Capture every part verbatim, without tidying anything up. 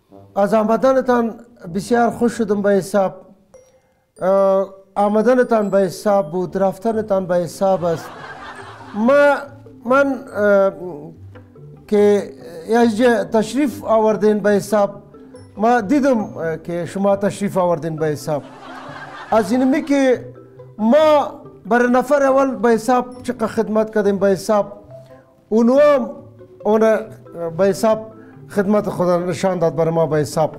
از آمدنتان بسیار خوش شدم به حساب. آمدنتان به حساب بود، رفتنتان به حساب است. ما من که یه تشریف آوردین به حساب، ما دیدم که شما تشریف آوردین به حساب. از اینمی که ما برای نفر اول به حساب چقدر خدمت کردیم به حساب، اونو هم اون به حساب خدمت خدا نشان داد برای ما به حساب.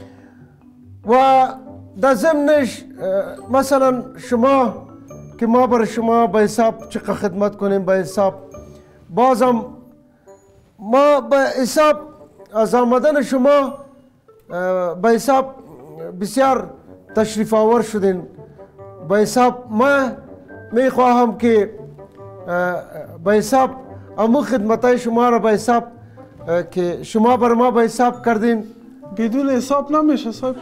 و در ضمنش مثلا شما که ما برای شما به حساب چقدر خدمت کنیم به حساب، بازم ما به حساب از آمدن شما به حساب بسیار تشریف آور شدین به حساب. ما می خواهم که به حساب امو خدمتای شما را به حساب که شما بر ما به حساب کردین. بدون حساب نمیشه صاحب.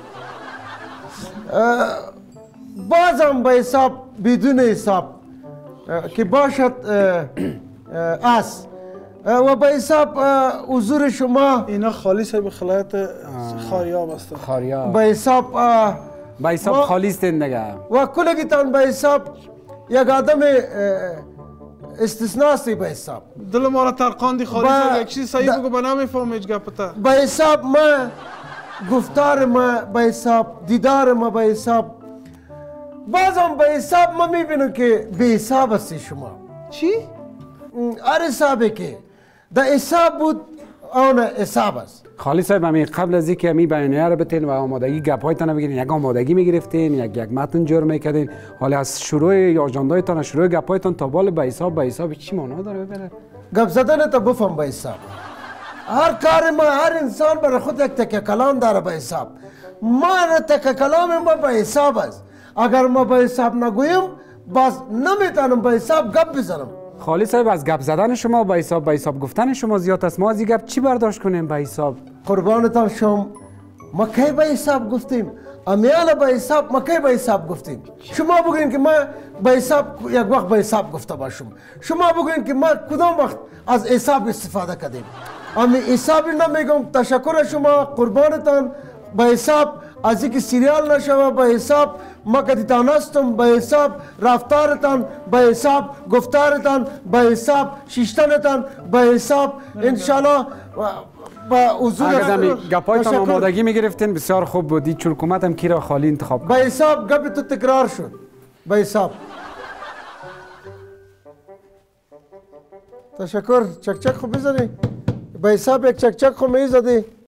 بازم به حساب بدون حساب که باشد است و به حساب حضور شما. اینا خالی صاحب خلایت خاریاب است. خاریاب به حساب به حساب خالی استین دیگه. و کلگیتان به حساب یک آدم استثناء به حساب. دل ما را ترقاندی خالی صاحب. یک چیز صحیح بگو به نمیفهم هیچ گپتا. به حساب ما گفتار ما به حساب، دیدار ما به حساب. بازم به حساب ما میبینم که به حساب هستی شما. چی؟ هر حسابی که در حساب بود اون حساب است. خالی صاحب همین قبل از اینکه می بیانیه رو بتین و آمادگی گپ‌هایتان رو بگیرین، یک آمادگی میگرفتین، یک یک متن جور میکردین. حالا از شروع آژاندایتان، شروع گپ‌هایتان تا بال به حساب به حساب چی معنا داره ببره؟ گپ زدن تا بفهم به حساب. هر کار ما، هر انسان برای خود یک تکه کلام داره به حساب. ما را تکه کلام ما به حساب است. اگر ما به حساب نگوییم باز نمیتونم به حساب گپ بزنم. خالی صاحب از گپ زدن شما به حساب به حساب گفتن شما زیاد است. ما از این گپ چی برداشت کنیم به حساب؟ قربانتان شم، ما کی به حساب گفتیم؟ امیال به حساب ما کی به حساب گفتیم؟ شما بگوین که ما به حساب یک وقت به حساب گفته باشم. شما بگوین که ما کدام وقت از حساب استفاده کردیم. امی حسابی نمیگم. تشکر شما قربانتان. به حساب از اینکه سیریال نشوه به حساب ما کدیتان هستم، به حساب رفتارتان، به حساب گفتارتان، به حساب شیشتنتان، به حساب انشالله با حضور اگر گپایتان آمادگی میگرفتین بسیار خوب بود. چون حکومت هم کی را خالی انتخاب کرد. به حساب گپ تو تکرار شد. به حساب تشکر. چک چک خوب بزنی. به حساب یک چک چک خوب میزدی.